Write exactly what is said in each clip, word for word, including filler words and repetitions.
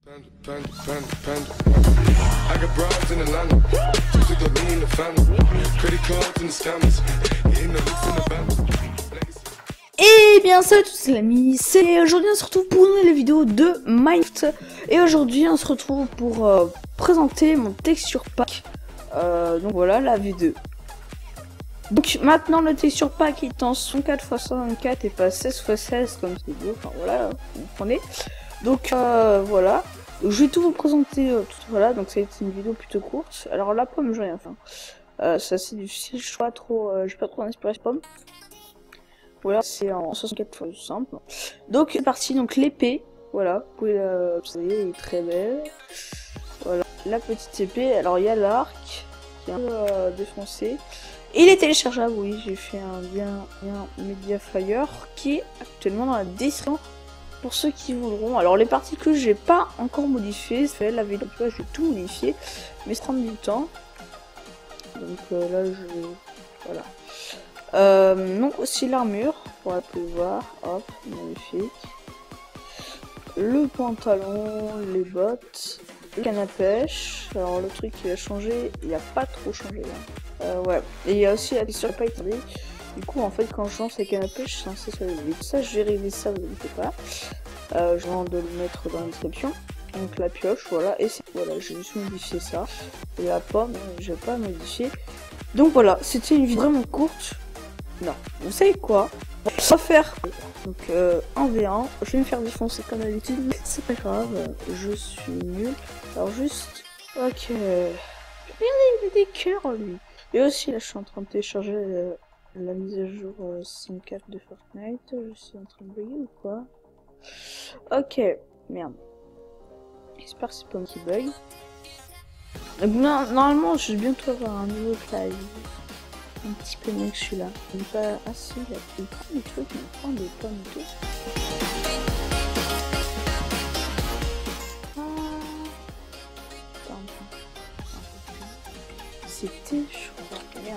Panda, panda, panda, panda. I got broads in Atlanta. Took the lean in the family. Credit cards and the scammers. Hitting the licks in the band. Et bien salut à tous les amis, c'est aujourd'hui on se retrouve pour une nouvelle vidéo de Minecraft. Et aujourd'hui on se retrouve pour euh, présenter mon texture pack. euh, Donc voilà la vidéo. Donc maintenant le texture pack est en soixante-quatre par soixante-quatre et pas seize par seize comme c'est beau. Enfin voilà, vous comprenez. Donc euh, voilà, donc, je vais tout vous présenter euh, tout, voilà, donc ça va être une vidéo plutôt courte. Alors la pomme j'ai rien fait, euh, c'est assez difficile, je suis pas trop, euh, j'ai pas trop inspiré pomme. Voilà, c'est en soixante-quatre fois simple. Donc c'est parti, donc l'épée, voilà, vous pouvez la observer, elle est très belle. Voilà, la petite épée, alors il y a l'arc qui est un peu euh, défoncé. Et il est téléchargeable, oui, j'ai fait un bien, bien Mediafire qui est actuellement dans la description. Pour ceux qui voudront, alors les particules j'ai pas encore modifié, c'est fait la vidéo, je vais tout modifier, mais ça prend du temps. Donc euh, là je, voilà. Euh, donc aussi l'armure, on peut voir, hop, magnifique. Le pantalon, les bottes, le canne à pêche. Alors le truc qui a changé, il a pas trop changé là. Euh, ouais, et il y a aussi la question pas étendue. Du coup, en fait, quand je lance les cannes à pêche, je suis censé sur le vide. Ça, je vais régler ça, vous inquiétez pas. Euh, je viens de le mettre dans la description. Donc la pioche, voilà. Et voilà, j'ai juste modifié ça. Et la pomme, je vais pas modifier. Donc voilà, c'était une vidéo vraiment courte. Non, vous savez quoi? On va faire donc euh, un v un. Je vais me faire défoncer comme d'habitude, mais c'est pas grave. Je suis nul. Alors juste, ok. Regardez, il a des cœurs lui. Et aussi là, je suis en train de télécharger. Euh, La mise à jour euh, soixante-quatre de Fortnite, je suis en train de bugger ou quoi? Ok, merde. J'espère que c'est pas moi qui bug. Et bon, là, normalement, je vais bientôt avoir un nouveau live. Un petit peu mieux que celui-là. Il est pas assez, là. Il prend des trucs, il prend des pommes et tout. Ah. C'était chaud, merde.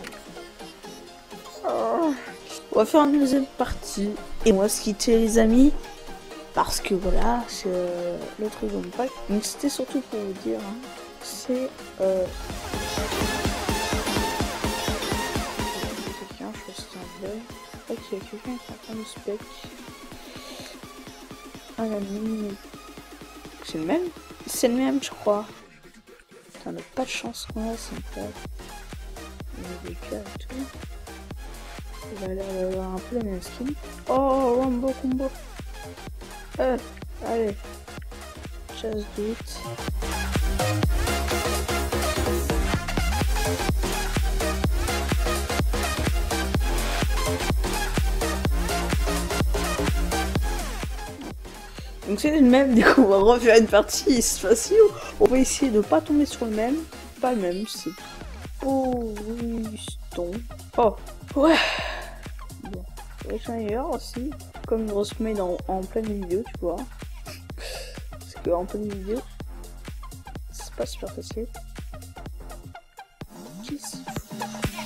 Oh. On va faire une deuxième partie et on va se quitter les amis parce que voilà c'est euh, le truc de mon pack. Donc c'était surtout pour vous dire hein, c'est euh... quelqu'un, je crois que c'est un bug. Ok, il y a quelqu'un qui est en train de spec un ami. C'est le même? C'est le même je crois. On n'a pas de chance qu'on a, c'est un peu. Il y a des cas et tout. Il a l'air d'avoir un peu la même skin. Oh, Rambo combo. Euh, allez. Just do it. Donc c'est le même, du coup on va refaire une partie, c'est facile. On va essayer de pas tomber sur le même. Pas le même, c'est Poliston. Oh, ouais. Bon, avec ailleurs aussi, comme on se met en, en pleine vidéo, tu vois. Parce que en pleine vidéo, c'est pas super facile. Qu'est-ce qu'il faut?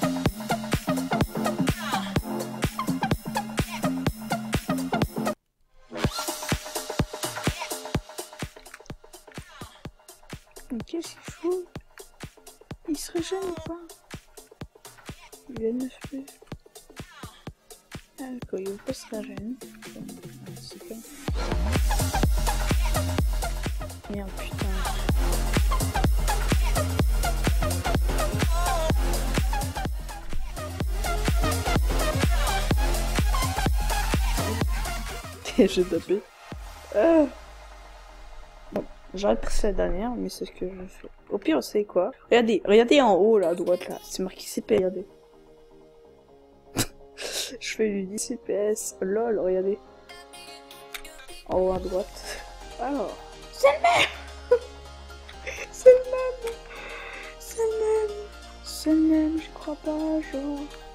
Qu'est-ce qu'il faut? Il se régène ou pas? Il a neuf P. Ah d'accord, il veut pas se régène. C'est quoi? Merde, putain. J'ai tapé. Euh... Bon, j'aurais pris la dernière, mais c'est ce que je fais. Au pire, vous savez quoi? Regardez, regardez en haut là, à droite là, c'est marqué C P, regardez. Je fais du dix C P S, lol, regardez. En haut à droite. Alors, c'est le même. C'est le même. C'est le même. C'est le même, je crois pas, genre.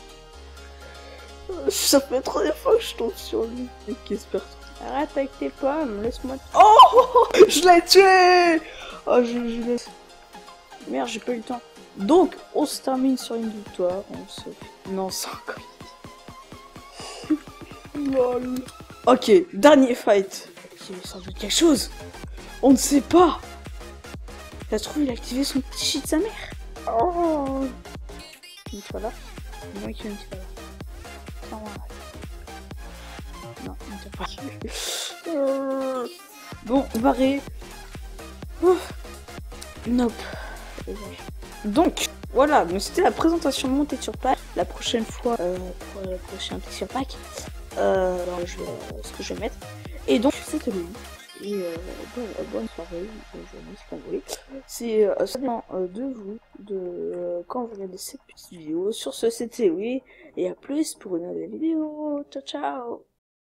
Ça fait trop des fois que je tombe sur lui. Et qu'espère toi. Arrête avec tes pommes, laisse-moi. Oh, je l'ai tué. Oh, je, je laisse. Merde, j'ai pas eu le temps. Donc, on se termine sur une victoire. On se... Non, c'est encore. Lol. Ok, dernier fight. Il me semble quelque chose. On ne sait pas. Ça se trouve, il a activé son petit shit de sa mère. Oh. Une fois là. Moi qui une fois là. Non, non, on pas. euh... Bon, barré. Ouf. Nope. Donc, voilà, mais c'était la présentation de mon texture pack. La prochaine fois, euh, pour le prochain texture pack, euh, alors je vais, euh, ce que je vais mettre. Et donc, c'était lui. Et euh, bonne, bonne soirée, bonne journée, si vous voulez. C'est euh, ça dépend euh, de vous, de euh, quand vous regardez cette petite vidéo. Sur ce, c'était oui, et à plus pour une nouvelle vidéo. Ciao, ciao.